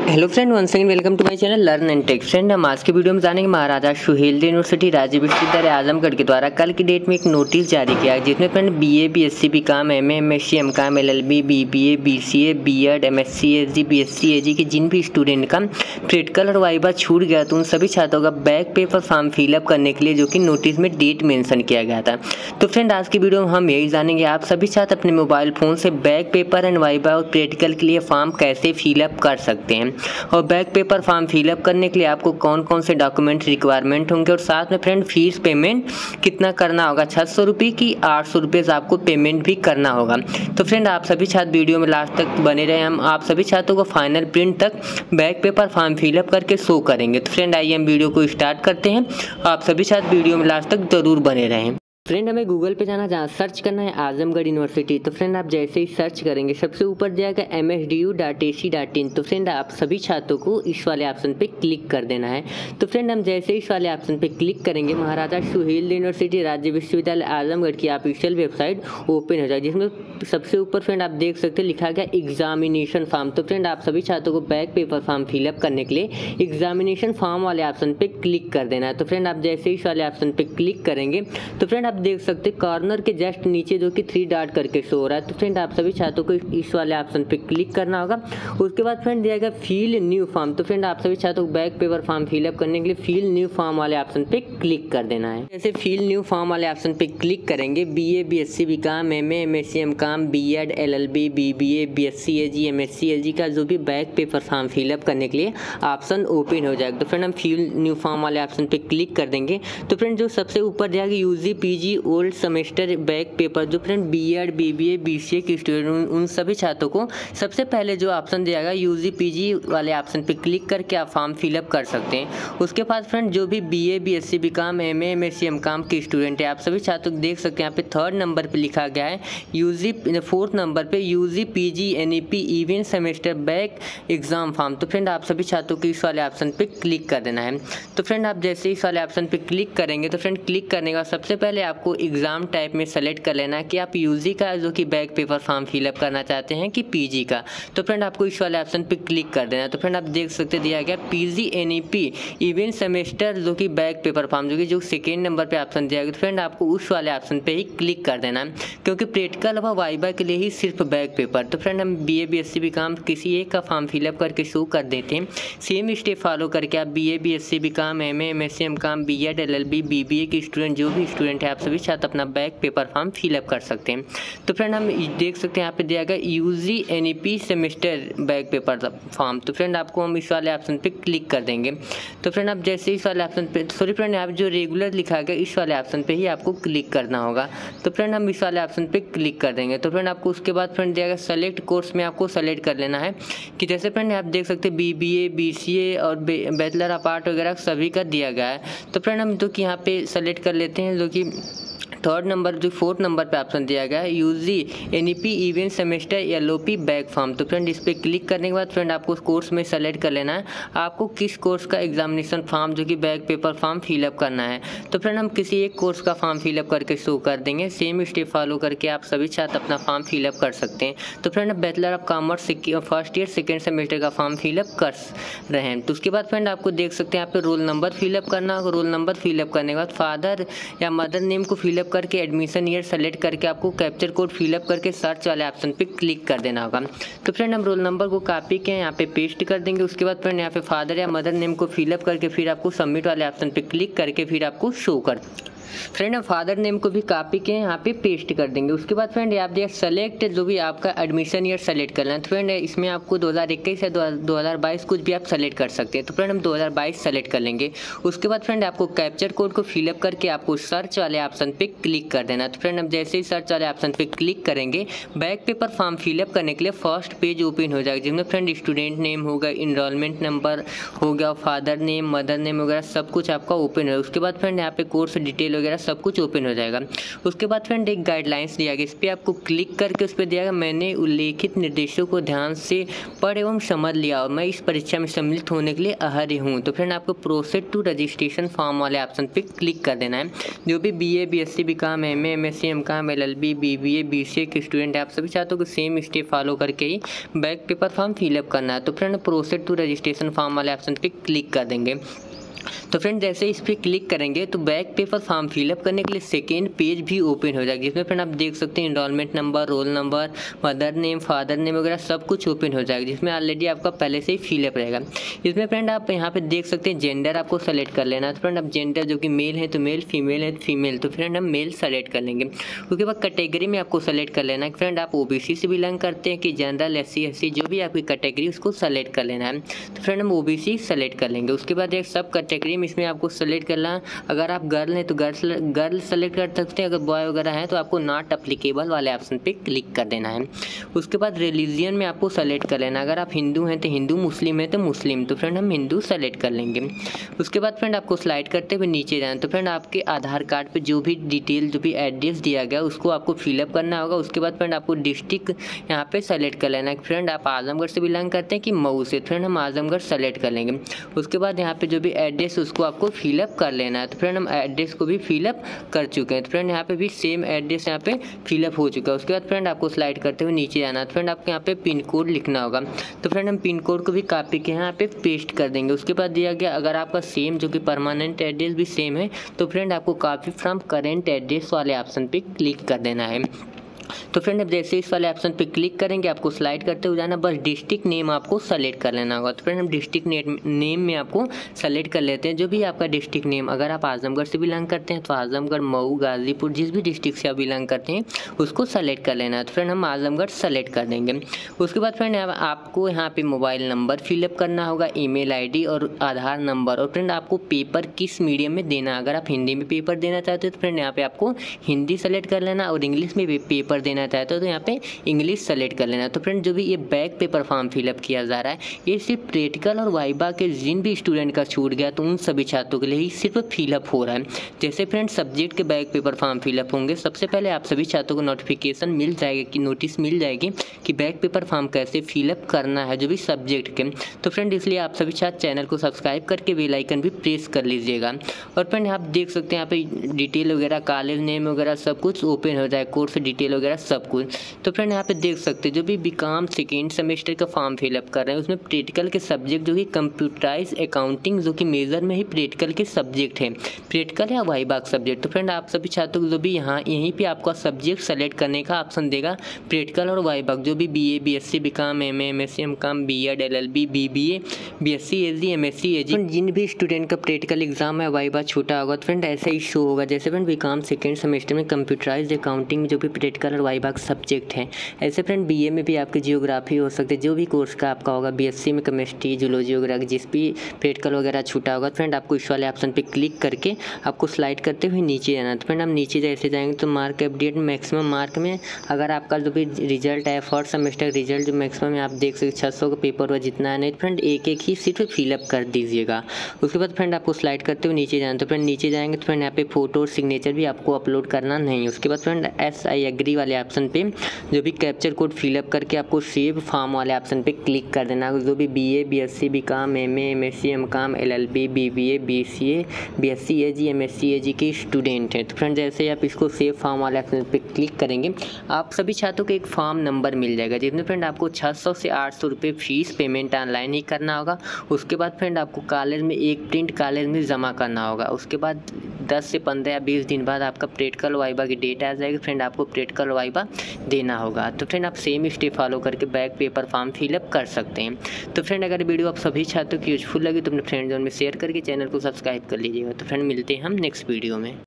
Hello friend, once again welcome to my channel learn and tech. Friend, हम आज के video में जानेंगे महाराजा सुहेलदेव यूनिवर्सिटी राज्य विश्वविद्यालय आजमगढ़ के द्वारा कल की डेट में एक नोटिस जारी किया है, जिसमें friend BA, BSc, BCom, MA, MSc, MCom, LLB, BBA, BCA, BEd, MSc, SG, BSc, AG के जिन भी स्टूडेंट का प्रैक्टिकल और वाइवा छूट गया तो उन सभी छात्रों का बैक पेपर फॉर्म फिलअप करने के लिए जो कि नोटिस में डेट मेंशन किया गया था। तो फ्रेंड, आज की वीडियो में हम यही जानेंगे आप सभी छात्र अपने मोबाइल फोन से बैक पेपर एंड वाइवा और प्रैक्टिकल के लिए फॉर्म कैसे फिलअप कर सकते हैं और बैक पेपर फॉर्म फिलअप करने के लिए आपको कौन कौन से डॉक्यूमेंट रिक्वायरमेंट होंगे और साथ में फ्रेंड फीस पेमेंट कितना करना होगा, 600 रुपये की 800 रुपये आपको पेमेंट भी करना होगा। तो फ्रेंड, आप सभी छात्र वीडियो में लास्ट तक बने रहे। हम आप सभी छात्रों को फाइनल प्रिंट तक बैक पेपर फॉर्म फिलअप करके शो करेंगे। तो फ्रेंड, आइए हम वीडियो को स्टार्ट करते हैं। आप सभी छात्र वीडियो में लास्ट तक जरूर बने रहें। फ्रेंड, हमें गूगल पे जाना, जहाँ सर्च करना है आजमगढ़ यूनिवर्सिटी। तो फ्रेंड, आप जैसे ही सर्च करेंगे सबसे ऊपर जाएगा msdu.ac.in। तो फ्रेंड, आप सभी छात्रों को इस वाले ऑप्शन पे क्लिक कर देना है। तो फ्रेंड, हम जैसे ही इस वाले ऑप्शन पे क्लिक करेंगे महाराजा सुहेलदेव यूनिवर्सिटी राज्य विश्वविद्यालय आजमगढ़ की ऑफिशियल वेबसाइट ओपन हो जाएगी, जिसमें सबसे ऊपर फ्रेंड आप देख सकते हैं लिखा गया एग्जामिनेशन फॉर्म। तो फ्रेंड, आप सभी छात्रों को बैक पेपर फॉर्म फिलअप करने के लिए एग्जामिनेशन फॉर्म वाले ऑप्शन पे क्लिक कर देना है। तो फ्रेंड, आप जैसे ही इस वाले ऑप्शन पे क्लिक करेंगे तो फ्रेंड आप देख सकते हैं कॉर्नर के जस्ट नीचे जो कि 3 डॉट करके शो हो रहा है। तो फ्रेंड, आप सभी छात्रों को इस वाले ऑप्शन पे क्लिक करना होगा। उसके बाद फ्रेंड दिया गया फिल न्यू फॉर्म। तो फ्रेंड, आप सभी छात्रों को बैक पेपर फॉर्म फिलअप करने के लिए फिल न्यू फॉर्म वाले ऑप्शन पे क्लिक कर देना है। जैसे फिल न्यू फॉर्म वाले ऑप्शन पे क्लिक करेंगे, BA, BSc, BCom, MA, MSc, MCom, BEd, LLB, BBA, BSc, AG, MSc, AG का जो भी बैक पेपर फॉर्म फिलअप करने के लिए ऑप्शन ओपन हो जाएगा। तो फ्रेंड, हम फिल न्यू फॉर्म वाले ऑप्शन पे क्लिक कर देंगे। तो फ्रेंड, जो सबसे ऊपर जाएगा UG, PG, old semester back paper, जो फ्रेंड बीएड, बीबीए, बीसीए के स्टूडेंट उन सभी छात्रों को सबसे पहले जो ऑप्शन दिया गया यूजी, पीजी वाले ऑप्शन पे क्लिक करके आप फॉर्म फिलअप कर सकते हैं। उसके बाद फ्रेंड जो भी BA, BSc, BCom, MA, MSc, MCom के स्टूडेंट है आप सभी छात्रों को देख सकते हैं यहाँ पे 3rd नंबर पे लिखा गया है यूजी, 4th नंबर पे UG, PG, NEP event semester back exam form. तो फ्रेंड, आप सभी छात्रों को इस वाले ऑप्शन पे क्लिक कर देना है। तो फ्रेंड, आप जैसे इस वाले ऑप्शन पे क्लिक करेंगे तो फ्रेंड क्लिक करने का सबसे पहले आपको एग्जाम टाइप में सेलेक्ट कर लेना है कि आप यूजी का जो कि बैक पेपर फॉर्म फिलअप करना चाहते हैं कि पीजी का। तो फ्रेंड, आपको इस वाले ऑप्शन पे क्लिक कर देना है। तो फ्रेंड, आप देख सकते दिया गया पीजी, एनईपी इवेंट सेमेस्टर जो कि बैक पेपर फॉर्म जो 2nd नंबर पे ऑप्शन दिया गया। तो फ्रेंड, आपको उस वाले ऑप्शन पे ही क्लिक कर देना है, क्योंकि प्रैक्टिकल व वाइवा के लिए ही सिर्फ बैक पेपर। तो फ्रेंड, हम बीए, बीएससी, बीकॉम किसी एक का फॉर्म फिलअप करके शो कर देते हैं। सेम स्टेप फॉलो करके आप BA, BSc, BCom, MA, MSc, MCom, BEd, LLB, BBA के स्टूडेंट जो भी स्टूडेंट है आप सभी छात्र अपना बैक पेपर फॉर्म फिलअप कर सकते हैं। तो फ्रेंड, हम देख सकते हैं यहाँ पे दिया गया UG, NEP semester back paper form. तो फ्रेंड, आपको हम इस वाले ऑप्शन पे क्लिक कर देंगे। तो फ्रेंड, आप जैसे इस वाले ऑप्शन पे फ्रेंड आप जो रेगुलर लिखा गया इस वाले ऑप्शन पे ही आपको क्लिक करना होगा। तो फ्रेंड, हम इस वाले ऑप्शन पे क्लिक कर देंगे। तो फ्रेंड, आपको उसके बाद फ्रेंड दिया गया सेलेक्ट कोर्स में आपको सेलेक्ट कर लेना है कि जैसे फ्रेंड आप देख सकते हैं बीबीए, बीसीए और बैचलर ऑफ आर्ट वगैरह सभी का दिया गया है। तो फ्रेंड, हम जो कि यहाँ पे सेलेक्ट कर लेते हैं जो कि 3rd नंबर जो 4th नंबर पे ऑप्शन दिया गया है UG, NEP event semester LOP back form. तो फ्रेंड, इस पर क्लिक करने के बाद फ्रेंड आपको उस कोर्स में सेलेक्ट कर लेना है आपको किस कोर्स का एग्जामिनेशन फॉर्म जो कि बैक पेपर फॉर्म फिलअप करना है। तो फ्रेंड, हम किसी एक कोर्स का फॉर्म फिलअप करके शो कर देंगे। सेम स्टेप फॉलो करके आप सभी छात्र अपना फॉर्म फिलअप कर सकते हैं। तो friend, bachelor of commerce first year 2nd semester का फॉर्म फिलअप कर रहे हैं। तो उसके बाद फ्रेंड आपको देख सकते हैं यहाँ पे रोल नंबर फिलअप करना होगा। रोल नंबर फिलअप करने के बाद फादर या मदर नेम को फिलअप करके एडमिशन ईयर सेलेक्ट करके आपको कैप्चर कोड फिलअप करके सर्च वाले ऑप्शन पे क्लिक कर देना होगा। तो फ्रेंड, हम रोल नंबर को कॉपी के यहाँ पे पेस्ट कर देंगे। उसके बाद फ्रेंड यहाँ पे फादर या मदर नेम को फिलअप करके फिर आपको सबमिट वाले ऑप्शन पे क्लिक करके फिर आपको शो कर फ्रेंड हम फादर नेम को भी कॉपी के यहाँ पे पेस्ट कर देंगे। उसके बाद फ्रेंड आप दिया सेलेक्ट जो भी आपका एडमिशन ईयर सेलेक्ट करना है। तो फ्रेंड इसमें आपको 2021 या 2022 कुछ भी आप सेलेक्ट कर सकते हैं। तो फ्रेंड हम 2022 सेलेक्ट कर लेंगे। उसके बाद फ्रेंड आपको कैप्चर कोड को फिलअप करके आपको सर्च वाले ऑप्शन पे क्लिक कर देना। तो फ्रेंड हम जैसे ही सर्च वाले ऑप्शन पे क्लिक करेंगे बैक पेपर फॉर्म फिलअप करने के लिए फर्स्ट पेज ओपन हो जाएगा, जिसमें फ्रेंड स्टूडेंट नेम होगा, इनरोलमेंट नंबर हो गया, फादर नेम, मदर नेम वगैरह सब कुछ आपका ओपन है। उसके बाद फ्रेंड यहाँ पे कोर्स डिटेल डिटेल वगैरह सब कुछ ओपन हो जाएगा। उसके बाद फ्रेंड एक गाइडलाइंस दिया गया, इस पर आपको क्लिक करके उस पर दिया गया मैंने उल्लेखित निर्देशों को ध्यान से पढ़ एवं समझ लिया और मैं इस परीक्षा में सम्मिलित होने के लिए अहर्य हूँ। तो फ्रेंड आपको प्रोसीड टू रजिस्ट्रेशन फॉर्म वाले ऑप्शन पे क्लिक कर देना है। जो भी BA BSc BCom MA MSc MCom LLB BBA BCA के स्टूडेंट है, आप सभी चाहते हो कि सेम स्टेप फॉलो करके ही बैक पेपर फॉर्म फिलअप करना है। तो friend proceed to registration form वाले ऑप्शन पे क्लिक कर देंगे। तो फ्रेंड जैसे इस पर क्लिक करेंगे तो बैक पेपर फॉर्म फिलअप करने के लिए सेकेंड पेज भी ओपन हो जाएगा, जिसमें फ्रेंड आप देख सकते हैं enrolment number, roll number, mother name, father name वगैरह सब कुछ ओपन हो जाएगा, जिसमें ऑलरेडी आपका पहले से ही फिलअप रहेगा। इसमें फ्रेंड आप यहाँ पे देख सकते हैं जेंडर आपको सेलेक्ट कर लेना है। तो फ्रेंड आप जेंडर जो कि मेल है तो मेल, फीमेल है तो फीमेल, तो फ्रेंड हम मेल सेलेक्ट कर लेंगे। उसके बाद कैटेगरी में आपको सेलेक्ट कर लेना है फ्रेंड आप OBC से बिलोंग करते हैं कि जनरल, SC SC जो भी आपकी कैटेगरी उसको सेलेक्ट कर लेना है। तो फ्रेंड हम OBC सेलेक्ट कर लेंगे। उसके बाद एक सब कैटेगरी में इसमें आपको सेलेक्ट करना, अगर आप गर्ल हैं तो गर्ल सेलेक्ट कर सकते हैं, अगर बॉय वगैरह है तो आपको नॉट अप्लीकेबल वाले ऑप्शन पे क्लिक कर देना है। उसके बाद रिलीजियन में आपको सेलेक्ट कर लेना, अगर आप हिंदू हैं तो हिंदू, मुस्लिम है तो मुस्लिम, तो फ्रेंड हम हिंदू सेलेक्ट कर लेंगे। उसके बाद फ्रेंड आपको स्लाइड करते हुए नीचे जाना, तो फ्रेंड आपके आधार कार्ड पे जो भी डिटेल, जो भी एड्रेस दिया गया उसको आपको फिलअप करना होगा। उसके बाद फ्रेंड आपको डिस्ट्रिक्ट यहाँ पे सेलेक्ट कर लेना है। फ्रेंड आप आजमगढ़ से बिलोंग करते हैं कि मऊ से, फ्रेंड हम आजमगढ़ सेलेक्ट कर लेंगे। उसके बाद यहाँ पे जो भी एड्रेस उसको आपको फिलअप कर लेना है। तो फ्रेंड हम एड्रेस को भी फिलअप कर चुके हैं। तो फ्रेंड यहाँ पे भी सेम एड्रेस यहाँ पे फिलअप हो चुका है। उसके बाद फ्रेंड आपको स्लाइड करते हुए नीचे जाना है। तो फ्रेंड आपको यहाँ पे पिन कोड लिखना होगा। तो फ्रेंड हम पिन कोड को भी कॉपी के यहाँ पे पेस्ट कर देंगे। उसके बाद दिया गया अगर आपका सेम जो कि परमानेंट एड्रेस भी सेम है तो फ्रेंड आपको कॉपी फ्रॉम करेंट एड्रेस वाले ऑप्शन पे क्लिक कर देना है। तो फ्रेंड अब जैसे इस वाले ऑप्शन पे क्लिक करेंगे आपको स्लाइड करते हुए जाना, बस डिस्ट्रिक्ट नेम आपको सेलेक्ट कर लेना होगा। तो फ्रेंड हम डिस्ट्रिक्ट नेम में आपको सेलेक्ट कर लेते हैं, जो भी आपका डिस्ट्रिक्ट नेम, अगर आप आजमगढ़ से बिलोंग करते हैं तो आजमगढ़, मऊ, गाजीपुर, जिस भी डिस्ट्रिक्ट से आप बिलोंग करते हैं उसको सेलेक्ट कर लेना है। तो फ्रेंड हम आजमगढ़ सेलेक्ट कर देंगे। उसके बाद फ्रेंड आपको यहाँ पे मोबाइल नंबर फिलअप करना होगा, ईमेल ID और आधार नंबर, और फ्रेंड आपको पेपर किस मीडियम में देना, अगर आप हिंदी में पेपर देना चाहते हो तो फ्रेंड यहाँ पे आपको हिंदी सेलेक्ट कर लेना, और इंग्लिश में भी पेपर देना चाहते हो तो यहाँ पे इंग्लिश सेलेक्ट कर लेना। तो फ्रेंड जो भी ये बैक पेपर फॉर्म फिलअप किया जा रहा है ये सिर्फ प्रैक्टिकल और वाइबा के जिन भी स्टूडेंट का छूट गया तो उन सभी छात्रों के लिए ही सिर्फ फिलअप हो रहा है। जैसे फ्रेंड सब्जेक्ट के बैक पेपर फॉर्म फिलअप होंगे, सबसे पहले आप सभी छात्रों को नोटिफिकेशन मिल जाएगा कि नोटिस मिल जाएगी कि बैक पेपर फॉर्म कैसे फिलअप करना है जो भी सब्जेक्ट के। तो फ्रेंड इसलिए आप सभी छात्र चैनल को सब्सक्राइब करके बेल आइकन भी प्रेस कर लीजिएगा। और फ्रेंड आप देख सकते हैं यहाँ पे डिटेल वगैरह, कॉलेज नेम वगैरह सब कुछ ओपन हो जाए, कोर्स डिटेल वगैरह सब कुछ। तो फ्रेंड यहाँ पे देख सकते हैं जो भी BCom सेकेंड सेमेस्टर का फॉर्म फिलअप कर रहे हैं उसमें प्रैक्टिकल के सब्जेक्ट जो कि कंप्यूटराइज अकाउंटिंग जो कि मेजर में ही प्रैक्टिकल के सब्जेक्ट हैं, प्रैक्टिकल या वाइबाक सब्जेक्ट। तो फ्रेंड आप सभी छात्रों को जो भी यहीं पे आपका सब्जेक्ट सेलेक्ट करने का ऑप्शन देगा, प्रैक्टिकल और वाइबाक जो भी BA BSc BCom MA MSc MCom B.Ed LLB BBA BSc AG MSc AG जिन भी स्टूडेंट का प्रैक्टिकल एग्जाम है वाइबा छूटा होगा तो फ्रेंड ऐसा ही शो होगा। जैसे फ्रेंड BCom सेकेंड सेमेस्टर में कंप्यूटराइज अकाउंटिंग जो भी प्रैक्टिकल और वाइबाक सब्जेक्ट हैं, ऐसे फ्रेंड BA में भी आपकी जियोग्राफी हो सकती है, जो भी कोर्स का आपका होगा, BSc में केमिस्ट्री, जूलॉजी वगैरह जिस भी प्रैक्टिकल वगैरह छूटा होगा फ्रेंड आपको इस वाले ऑप्शन पे क्लिक करके आपको स्लाइड करते हुए नीचे जाना। तो फ्रेंड हम नीचे जैसे जाएंगे तो मार्क अपडेट मैक्सिमम मार्क में अगर आपका जो भी रिजल्ट है फर्स्ट सेमेस्टर रिजल्ट जो मैक्सिमम आप देख सकते 600 का पेपर हुआ जितना है, नहीं फ्रेंड एक एक ही सिर्फ फिलअप कर दीजिएगा। उसके बाद फ्रेंड आपको स्लाइड करते हुए नीचे जाना। तो फ्रेंड नीचे जाएंगे तो फ्रेंड यहाँ पे फोटो और सिग्नेचर भी आपको अपलोड करना नहीं। उसके बाद फ्रेंड I एग्री वाले ऑप्शन पे जो भी कैप्चर कोड फिलअप करके आपको सेव फॉर्म वाले ऑप्शन पे क्लिक कर देना। जो भी BA BSc BCom MA MSc MCom LLB BBA BCA BSc AG MSc AG के स्टूडेंट हैं। तो फ्रेंड जैसे आप इसको सेव फॉर्म वाले ऑप्शन पे क्लिक करेंगे आप सभी छात्रों को एक फॉर्म नंबर मिल जाएगा, जिसमें फ्रेंड आपको 600 से 800 रुपये फीस पेमेंट ऑनलाइन ही करना होगा। उसके बाद फ्रेंड आपको कॉलेज में एक प्रिंट कॉलेज में जमा करना होगा। उसके बाद 10 से 15 या 20 दिन बाद आपका प्रैक्टिकल वाइबा की डेट आ जाएगी, फ्रेंड आपको प्रैक्टिकल वाइबा देना होगा। तो फ्रेंड आप सेम स्टेप फॉलो करके बैक पेपर फॉर्म फिलअप कर सकते हैं। तो फ्रेंड अगर वीडियो आप सभी छात्रों की यूजफुल लगी तो अपने फ्रेंड जोन में शेयर करके चैनल को सब्सक्राइब कर लीजिएगा। तो फ्रेंड मिलते हैं हम नेक्स्ट वीडियो में।